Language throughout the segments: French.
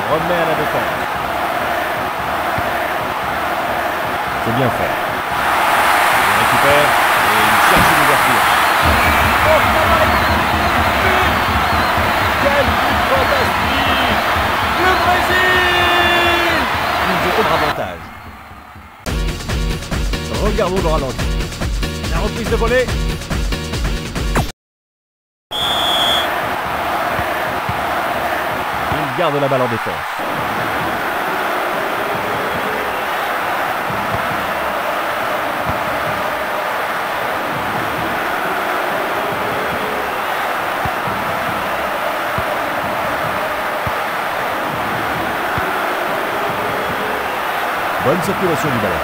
Remet à la défense. C'est bien fait. Il récupère et il cherche une ouverture. Oh, quel but fantastique! Le Brésil! Ils ont autre avantage. Regardons le ralenti. La reprise de volée. Il garde la balle en défense. Bonne circulation du ballon.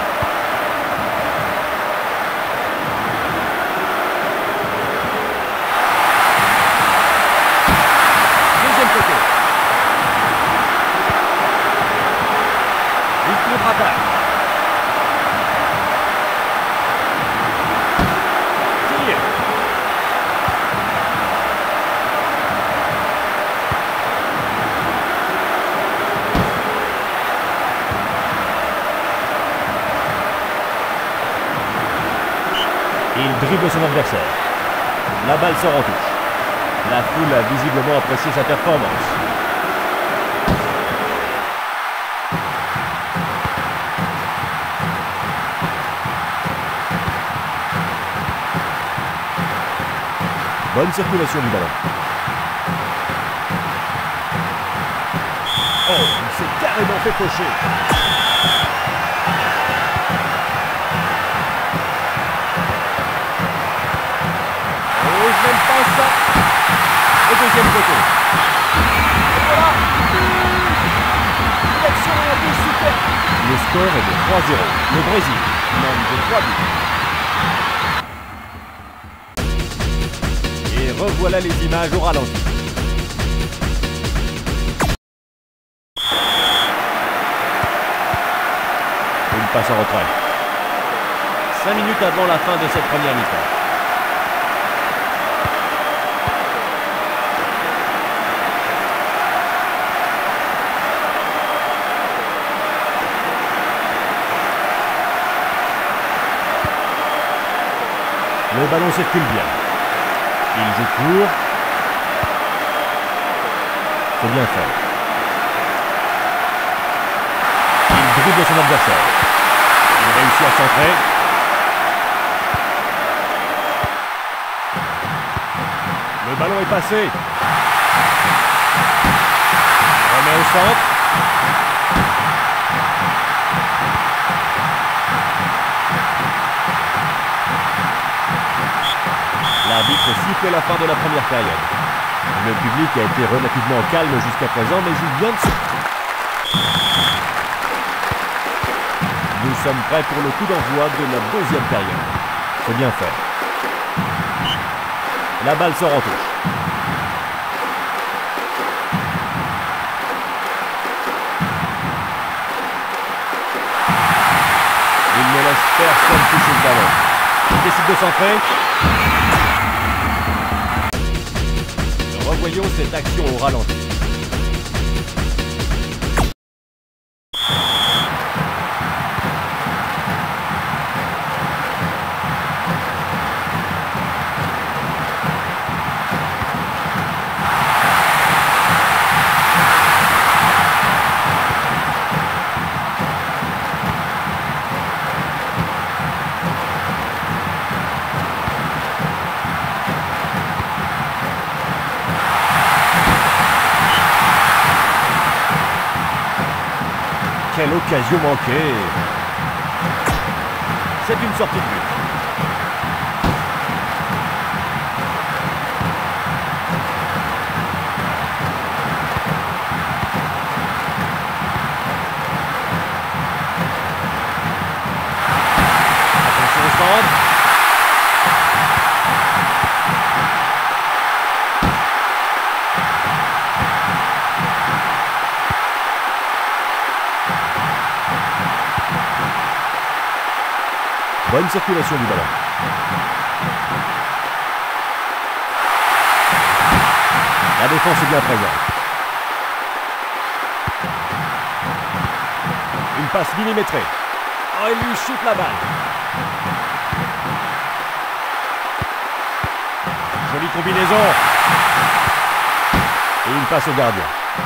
Deuxième côté. Une contre-attaque. Tir. Il dribble son adversaire. La balle sort en touche. La foule a visiblement apprécié sa performance. Bonne circulation du ballon. Oh, il s'est carrément fait faucher. Oh, je n'aime pas ça. Au deuxième côté. Et voilà. Une action et un but super. Le score est de 3-0. Le Brésil mène de 3 buts. Et revoilà les images au ralenti. Une passe en retrait. 5 minutes avant la fin de cette première mi-temps. Le ballon circule bien. Il joue court. C'est bien fait. Il dribble son adversaire. Il réussit à centrer. Le ballon est passé. Il remet au centre. L'arbitre siffle la fin de la première période. Le public a été relativement calme jusqu'à présent, mais il vient de se... Nous sommes prêts pour le coup d'envoi de la deuxième période. C'est bien fait. La balle sort en touche. Il ne laisse personne toucher le ballon. Il décide de centrer. Revoyons cette action au ralenti. Quelle occasion manquée. C'est une sortie de but. Attention au centre. Bonne circulation du ballon. La défense est bien présente. passe millimétrée. Oh, il lui chute la balle. Jolie combinaison. Et une passe au gardien.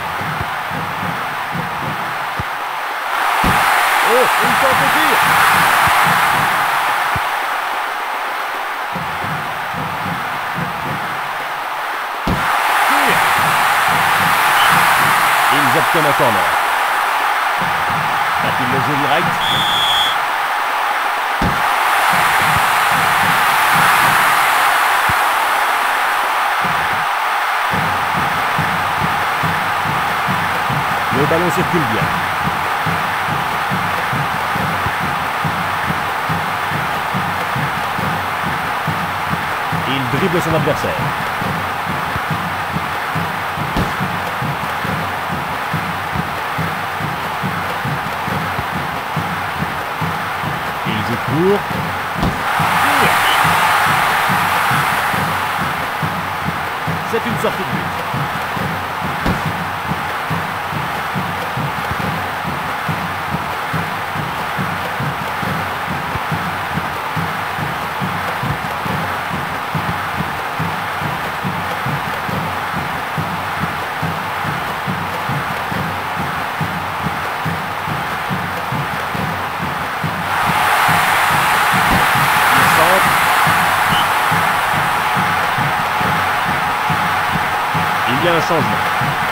Oh, une tente de tir. Ils obtiennent un corner. Va-t-il le jouer direct? Le ballon circule bien. Il dribble son adversaire. Il joue court. C'est une sortie de but. Il y a un changement.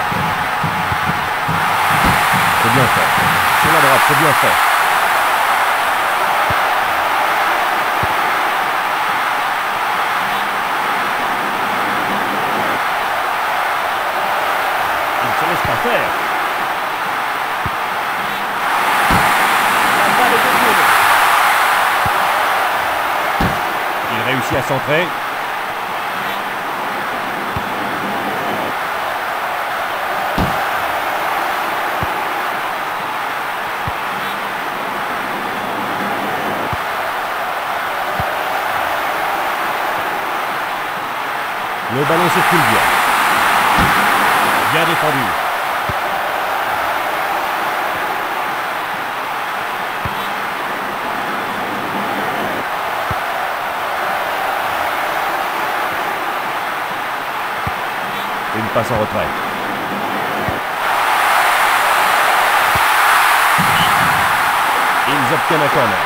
C'est bien fait. Sur la droite, c'est bien fait. Il ne se laisse pas faire. La balle est détournée. Il réussit à centrer. Le ballon circule bien. Bien défendu. Une passe en retrait. Ils obtiennent un corner.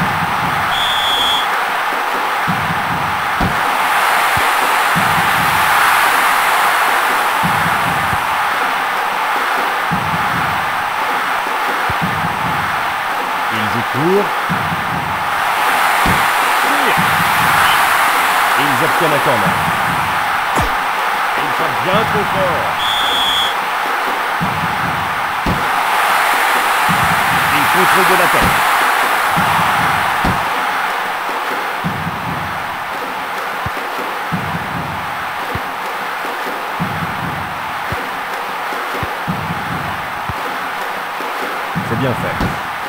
Court. Ils obtiennent un corner. Ils sont bien trop forts. Ils contrôlent de la tête. C'est bien fait.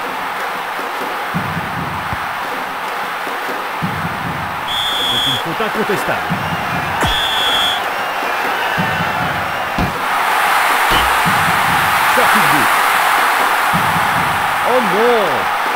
C'est incontestable. Sortie de but. Oh non!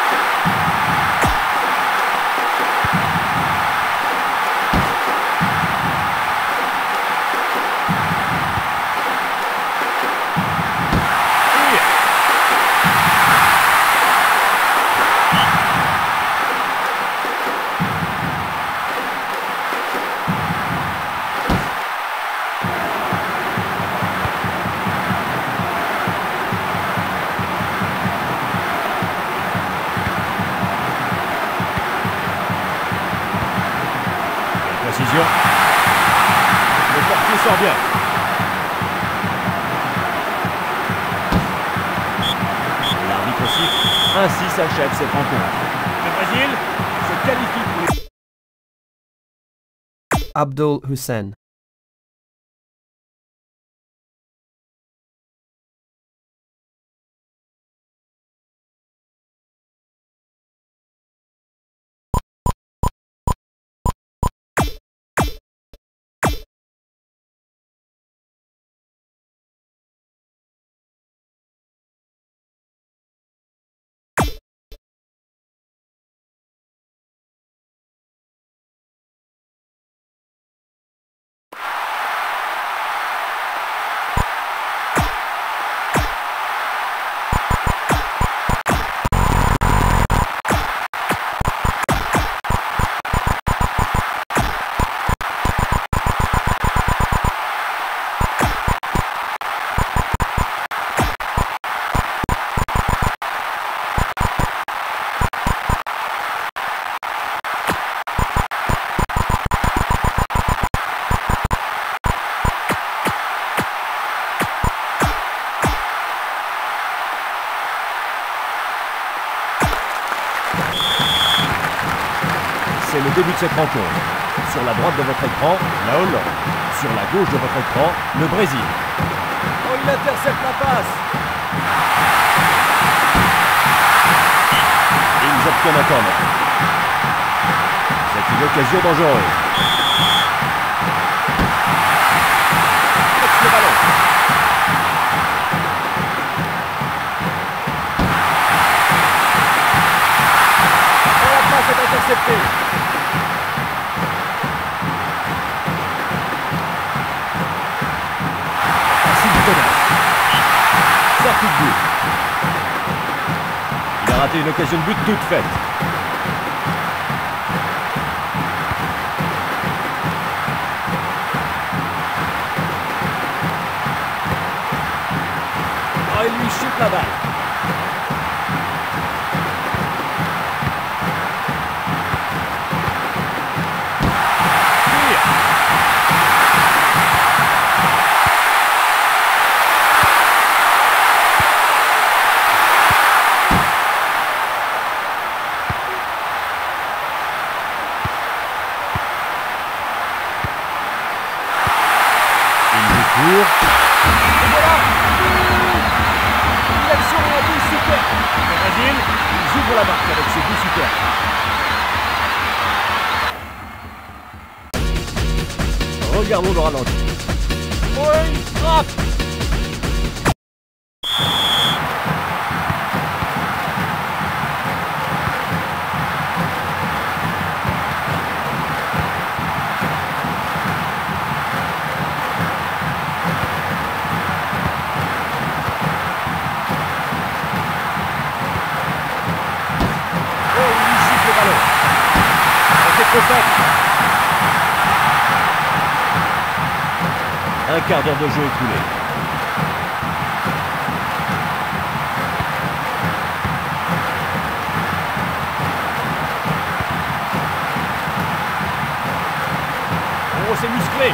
Précision. Le portier sort bien. L'arbitre siffle. Ainsi s'achève cette rencontre. Le Brésil se qualifie pour les... Abdul Hussein. début de cette rencontre. Sur la droite de votre écran, la Hollande. Sur la gauche de votre écran, le Brésil. Oh, il intercepte la passe. Ils obtiennent un corner. C'est une occasion dangereuse. Le ballon. Et la passe est interceptée. Sortie de but. Il a raté une occasion de but toute faite. Oh, il lui chute la balle. Et voilà. Une action et un but super. Le Brésil, ils ouvrent la marque avec ce but super. Regardons le ralenti. Oh, une frappe. Un quart d'heure de jeu écoulé. Oh, c'est musclé.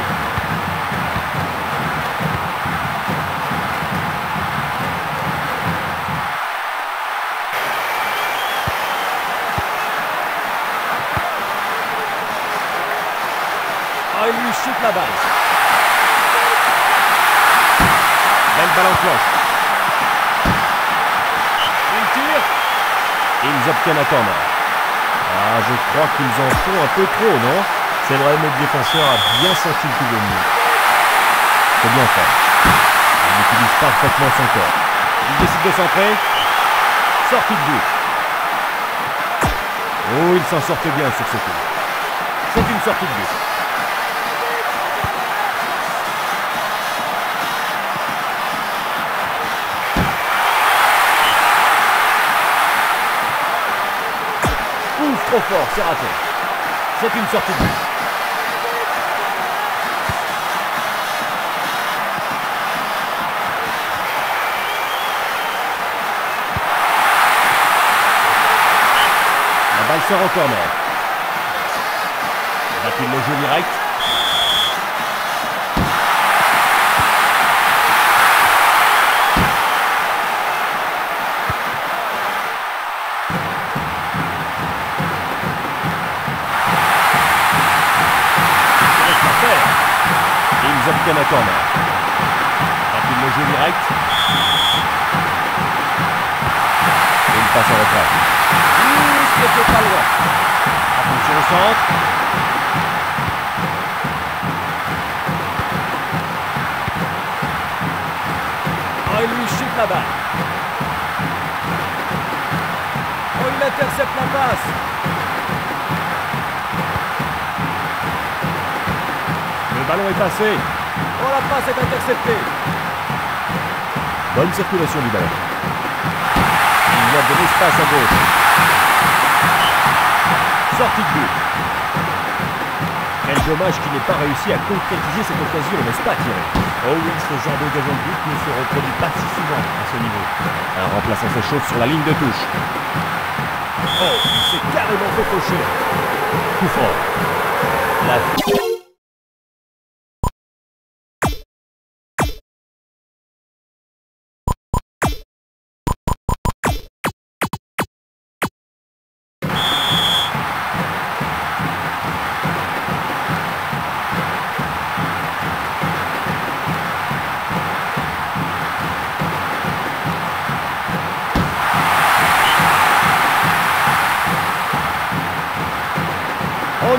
Oh, il lui chute la balle. Belle balle en cloche. Il tire. Ils obtiennent un corner. Ah, je crois qu'ils en font un peu trop, non? C'est vrai, mais le défenseur a bien senti le coup venir. C'est bien fait. Il utilise parfaitement son corps. Il décide de centrer. Sortie de but. Oh, il s'en sortait bien sur ce coup. C'est une sortie de but. Trop fort, c'est raté. C'est une sortie de but. La balle sort en corner. Va-t-il le jeu direct? Ils obtiennent un corner. Va-t-il le jeu direct? Et une passe en retrait. C'était pas loin. Attention au centre. Oh, il lui chute la balle. Oh, il intercepte la passe. Le ballon est passé. Oh, la passe est interceptée. Bonne circulation du ballon. Il y a de l'espace à gauche. Sortie de but. Quel dommage qu'il n'ait pas réussi à concrétiser cette occasion, n'est-ce pas, Thierry? Oh oui, ce genre d'occasion de but ne se reproduit pas si souvent à ce niveau. Un remplaçant s'échauffe sur la ligne de touche. Oh, il s'est carrément fait cocher. Coup franc. La...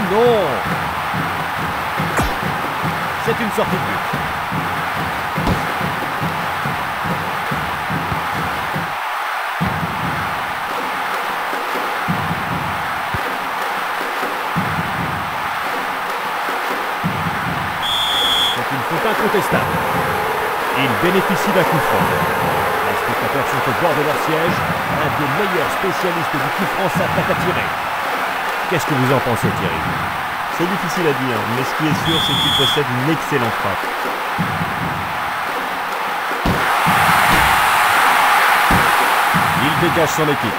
non. C'est une sortie de but. C'est une faute incontestable. Il bénéficie d'un coup franc. Les spectateurs sont au bord de leur siège. Un des meilleurs spécialistes du coup franc s'apprête à tirer. Qu'est-ce que vous en pensez, Thierry? C'est difficile à dire, mais ce qui est sûr, c'est qu'il possède une excellente frappe. Il dégage son équipe.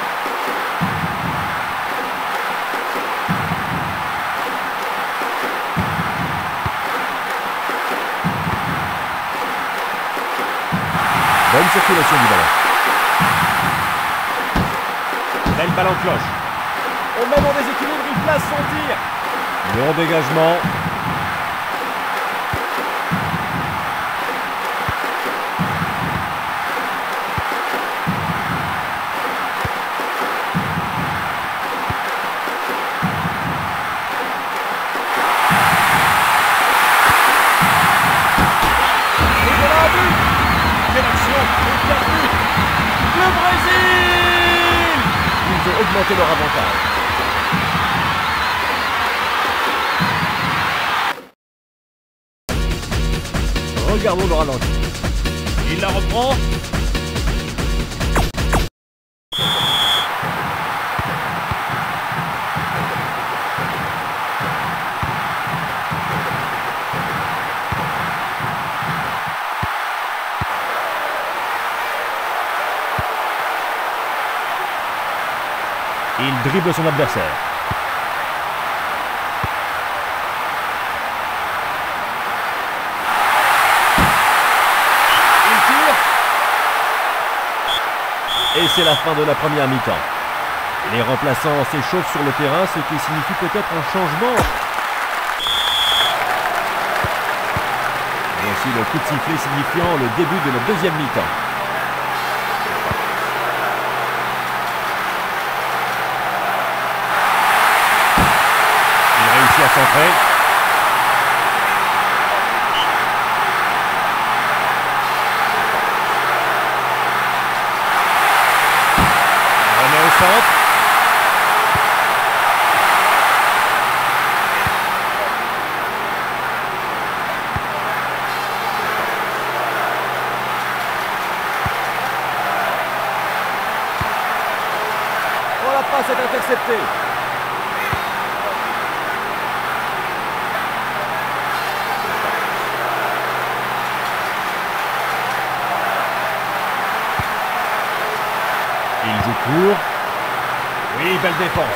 Bonne circulation du ballon. Belle balle en cloche. Au même en déséquilibre, il place son tir. Bon dégagement. Et voilà un but. Quelle action. Et quel but. Le Brésil. Ils ont augmenté leur avantage. Regardons le ralenti. Il la reprend. Il dribble son adversaire. Et c'est la fin de la première mi-temps. Les remplaçants s'échauffent sur le terrain, ce qui signifie peut-être un changement. Voici le coup de sifflet signifiant le début de la deuxième mi-temps. Il réussit à centrer. Centre. Oh, la passe est interceptée. Il joue court. Oui, belle défense.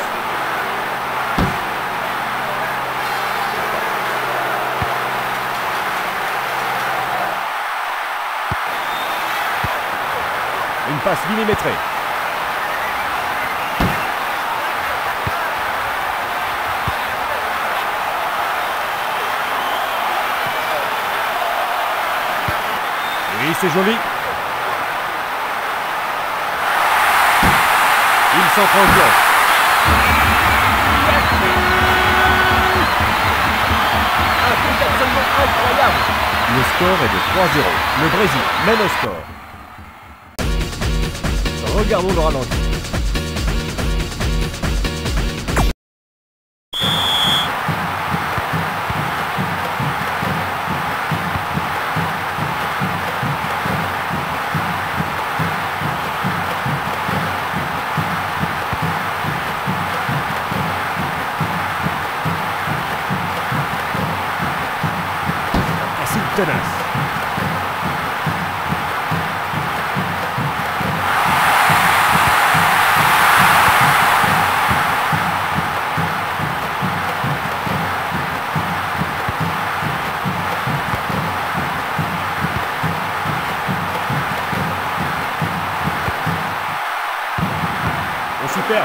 Une passe millimétrée. Oui, c'est joli. Il s'en prend bien. Un coup absolument incroyable. Le score est de 3-0. Le Brésil mène au score. Regardons le ralenti. Tenace. Oh, superbe.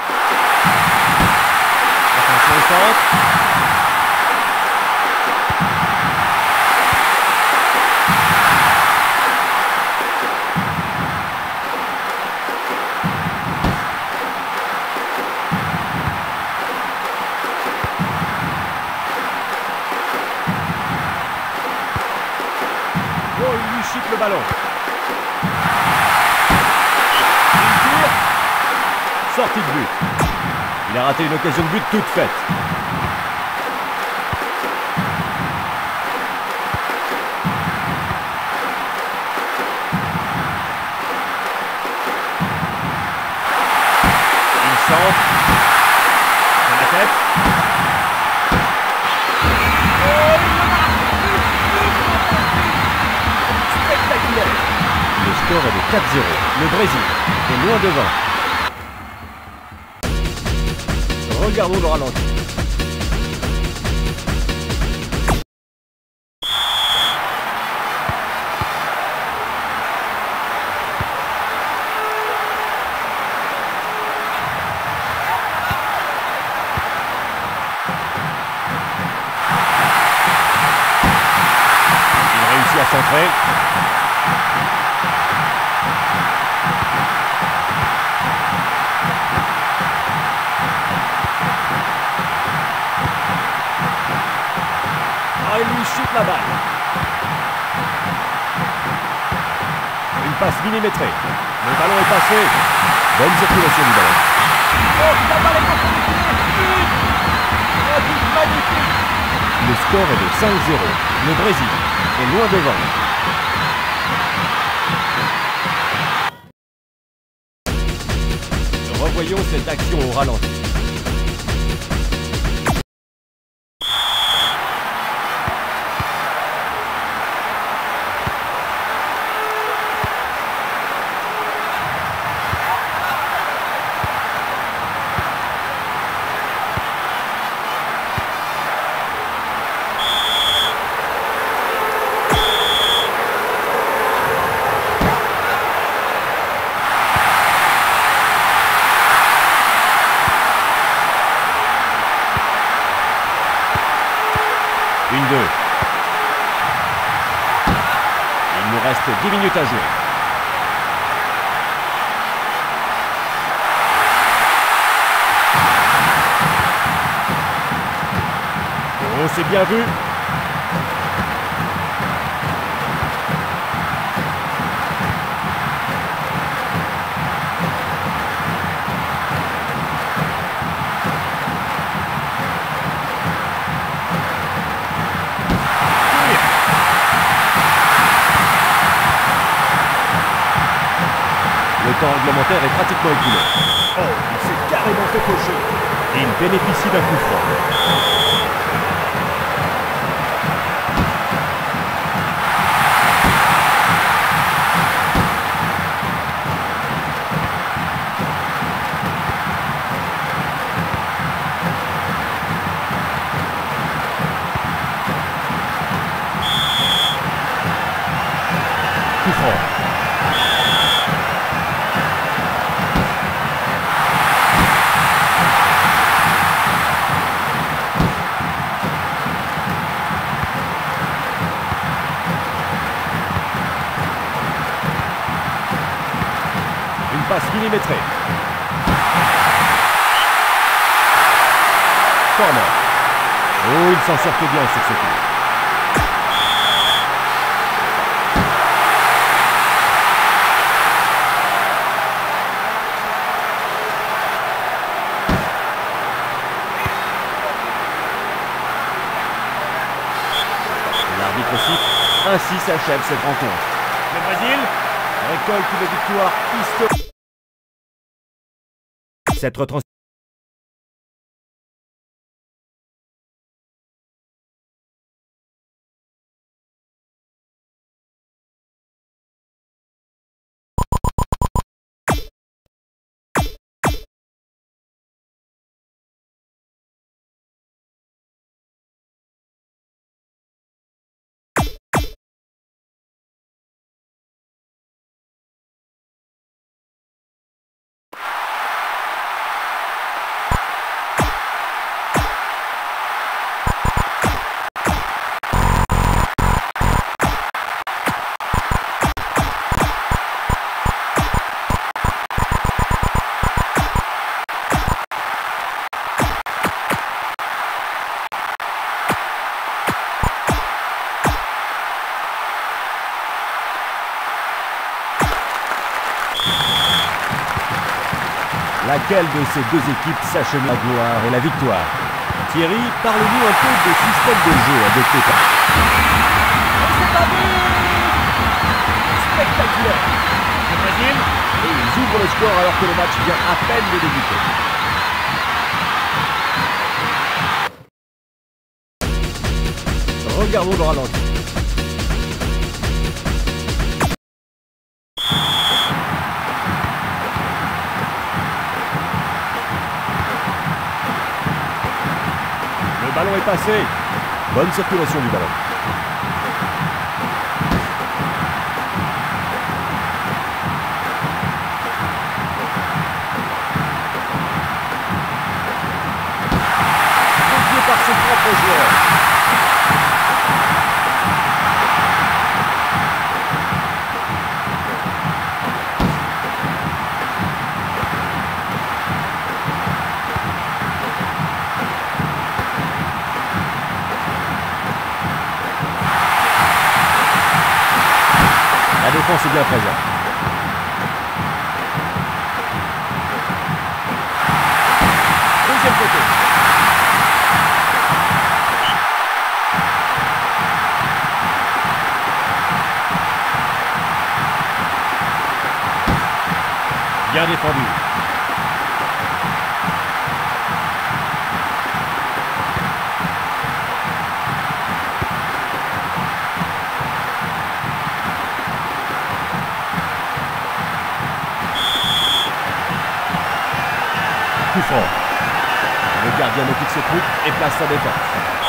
Attention au centre. Oh, il lui chute le ballon. Il tire. Sortie de but. Il a raté une occasion de but toute faite. Il centre. Dans la tête. Spectaculaire. Le score est de 4-0. Le Brésil est loin devant. Regardons le ralenti. Il réussit à centrer. Il lui chute la balle. Une passe millimétrée. Le ballon est passé. Bonne circulation du ballon. Oh, la balle est contre le pied. Un but magnifique. Le score est de 5-0. Le Brésil est loin devant. Revoyons cette action au ralenti. Une 2. Il nous reste 10 minutes à jouer. Oh, c'est bien vu. Le temps réglementaire est pratiquement écoulé. Oh, il s'est carrément fait cocher. Et il bénéficie d'un coup franc. Coup franc. Passe millimétrée. Corner. Oh, il s'en sortait bien sur ce coup. L'arbitre siffle. Ainsi s'achève cette rencontre. Le Brésil récolte une victoire historique. Cette retransmission Laquelle de ces deux équipes s'achemine la gloire et la victoire? Thierry, parle-nous un peu des systèmes de jeu adoptés par... C'est pas but! Spectaculaire! Le Brésil? Et ils ouvrent le score alors que le match vient à peine de débuter. Regardons le ralenti. Le ballon est passé. Bonne circulation du ballon. Dévié par son propre joueur. La défense est bien présente. Deuxième côté. Bien défendu. Coup fort. Le gardien ne quitte ses troupes et place sa défense.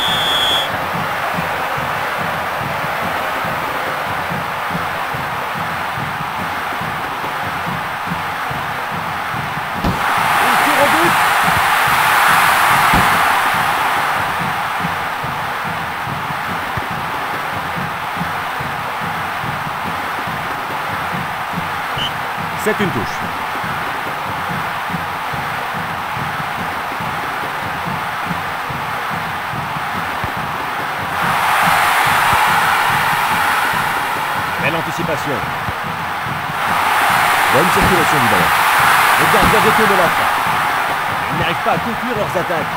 Il tire au but. C'est une touche. Belle anticipation. Bonne circulation du ballon. Le gardien détourne la frappe. Ils n'arrivent pas à conclure leurs attaques.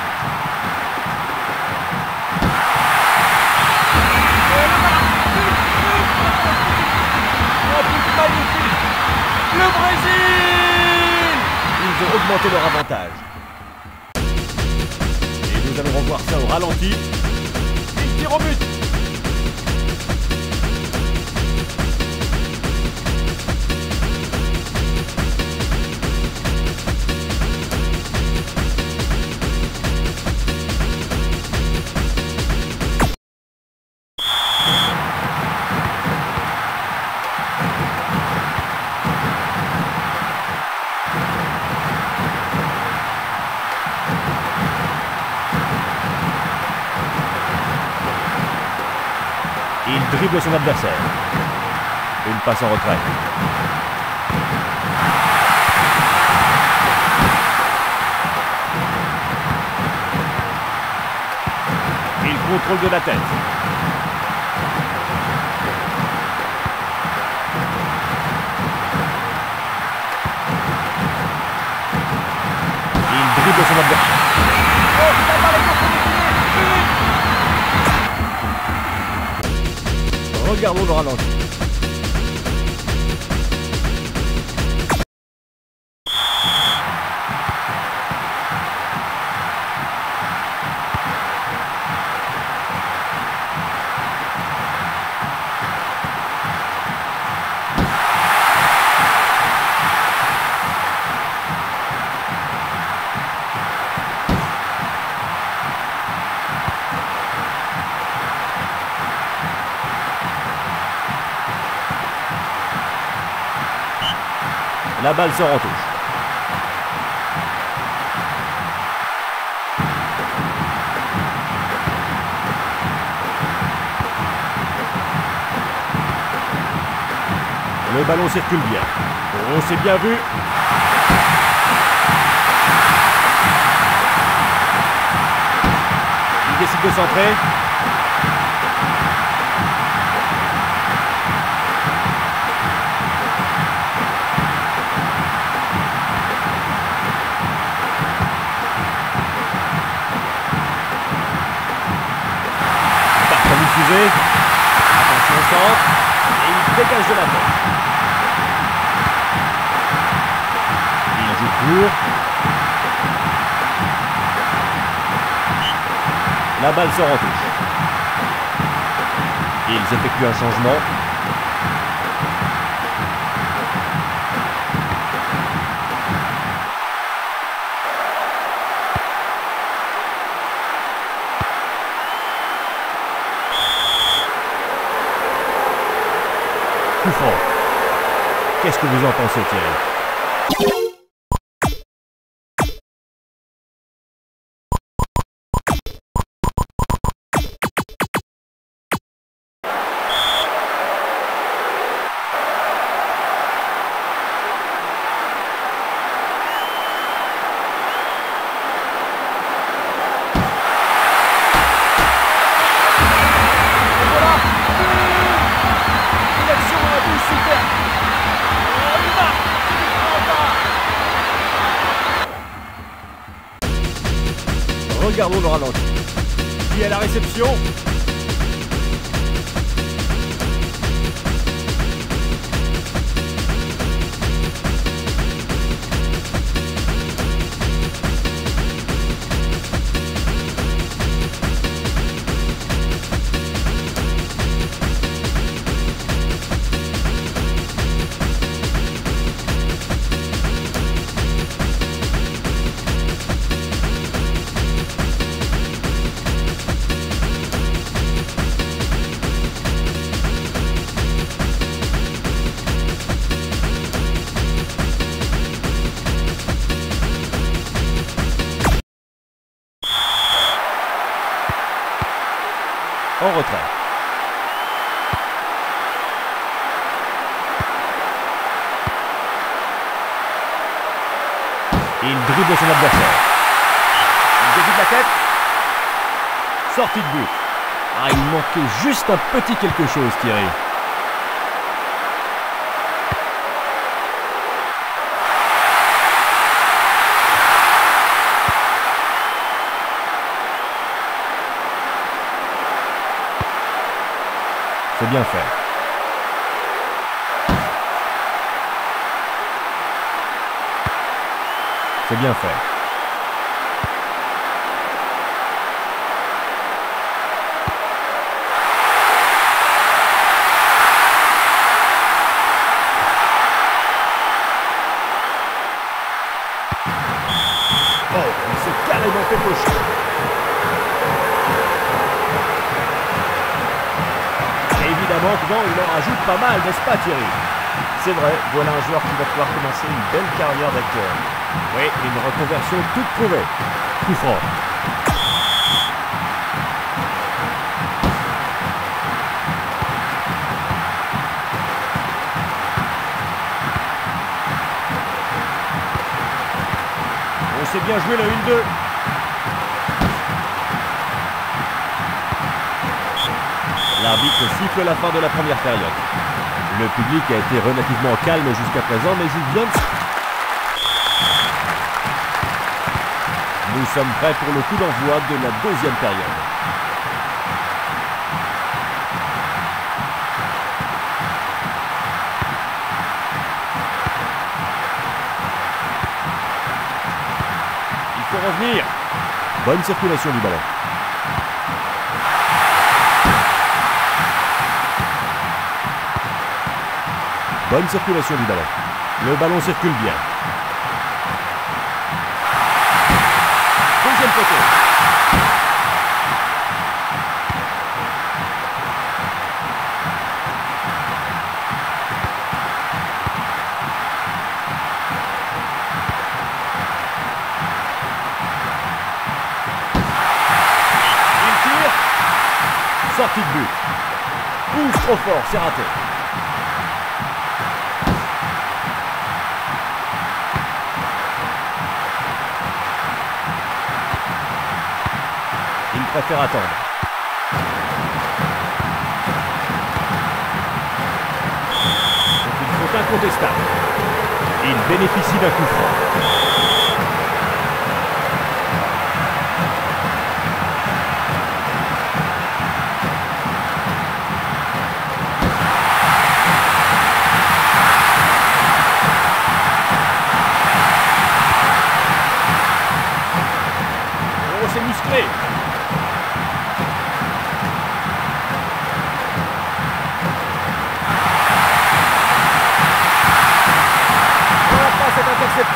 Un but magnifique! Le Brésil! Ils ont augmenté leur avantage. Et nous allons revoir ça au ralenti. Il tire au but! Il dribble son adversaire. Une passe en retrait. Il contrôle de la tête. Il dribble son adversaire. Oh, la balle est contre le but! Regardons le ralenti. La balle sort en touche. Le ballon circule bien. Oh, c'est bien vu. Il décide de centrer. dégage de la tête. Il joue court. La balle sort en touche. Ils effectuent un changement. Coup franc. Qu'est-ce que vous en pensez, Thierry? Regardons le ralenti. Qui est à la réception? En retrait. Il dribble son adversaire. Il dévie de la tête. Sortie de but. Ah, il manquait juste un petit quelque chose, Thierry. C'est bien fait. C'est bien fait. Oh, il s'est carrément fait pocher. Évidemment que non, il en rajoute pas mal, n'est-ce pas, Thierry? C'est vrai, voilà un joueur qui va pouvoir commencer une belle carrière d'acteur. Oui, une reconversion toute trouvée. Coup franc. On s'est bien joué la 1-2. L'arbitre siffle la fin de la première période. Le public a été relativement calme jusqu'à présent, mais il vient de... Nous sommes prêts pour le coup d'envoi de la deuxième période. Il faut revenir. Bonne circulation du ballon. Bonne circulation du ballon. Le ballon circule bien. Deuxième poteau. Il tire. Sortie de but. Pousse trop fort, c'est raté. Il préfère attendre. C'est une faute incontestable. Il bénéficie d'un coup franc.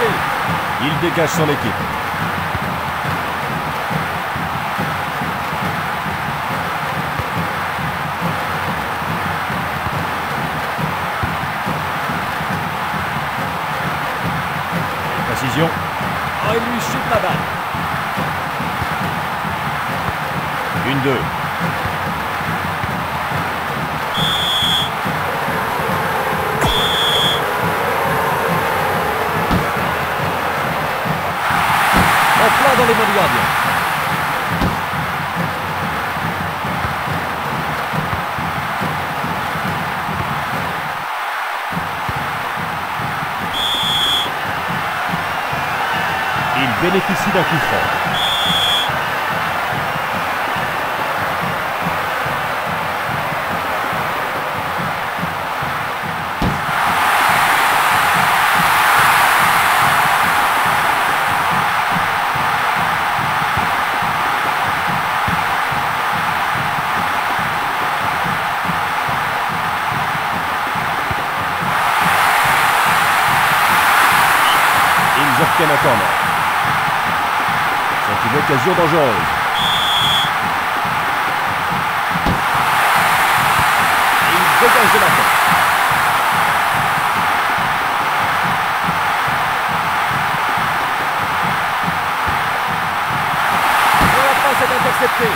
intercepté. Il dégage son équipe. Précision. Oh, il lui chute la balle. 1-2. En plein dans les mains du gardien. Il bénéficie d'un coup franc. Ils obtiennent un corner. C'est une occasion dangereuse. Il dégage de la tête. Et la passe est interceptée.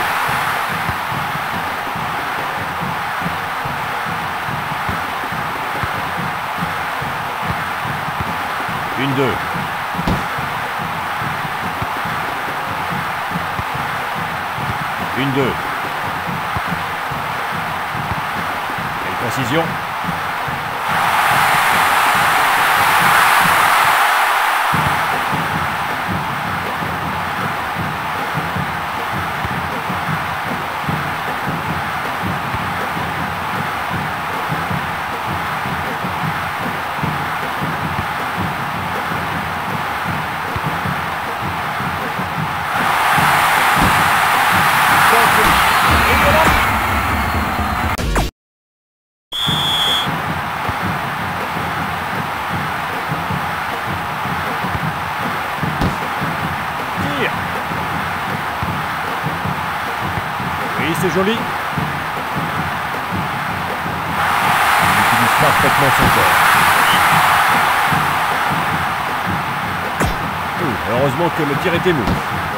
Une, deux. Une, deux. Quelle précision. Oui, c'est joli. Il utilise parfaitement son corps. Heureusement que le tir était mou.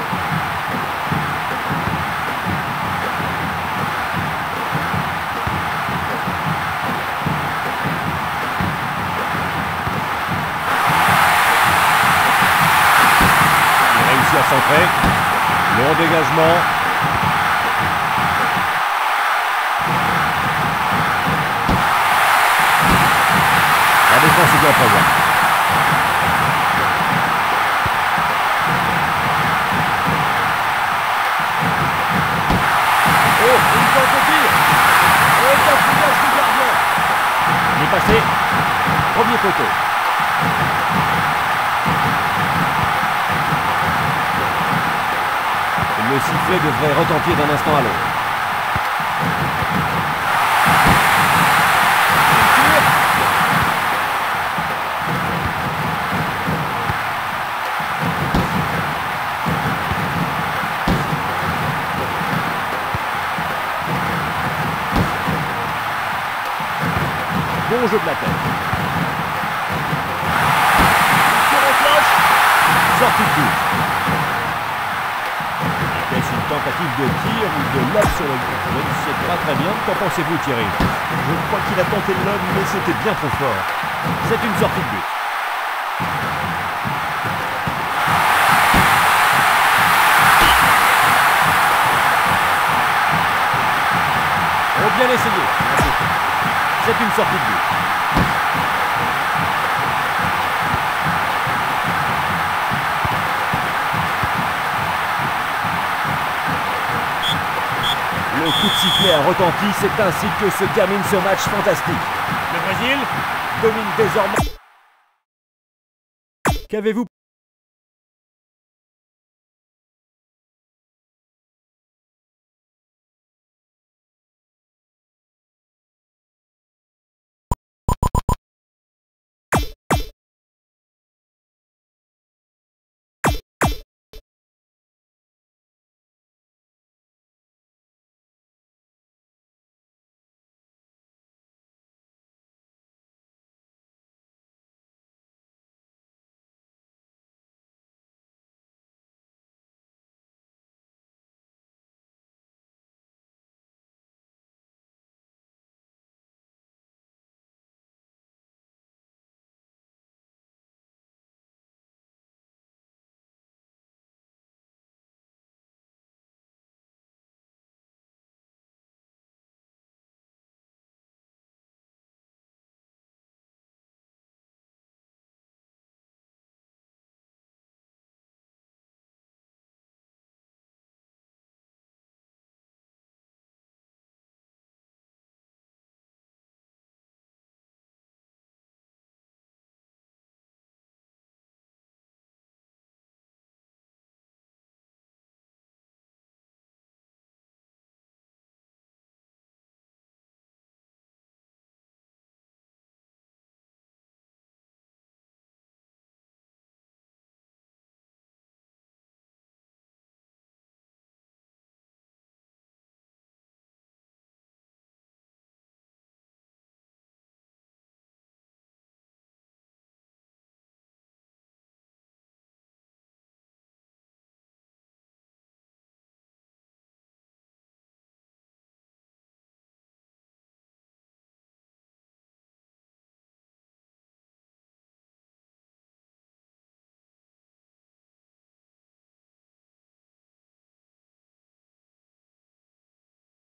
Il réussit à centrer. Long dégagement. La défense est bien présente. Oh, une tente de tir. Et cafouillage du gardien. Il est passé. Premier poteau. Le sifflet devrait retentir d'un instant à l'autre. Bon jeu de la tête. Tir en cloche. Sortie de but. Est-ce une tentative de tir ou de lob sur le but? Je ne sais pas très bien. Qu'en pensez-vous, Thierry? Je crois qu'il a tenté le lob, mais c'était bien trop fort. C'est une sortie de but. Oh, bien essayé. C'est une sortie de but. Le coup de sifflet a retenti, c'est ainsi que se termine ce match fantastique. Le Brésil domine désormais. Qu'avez-vous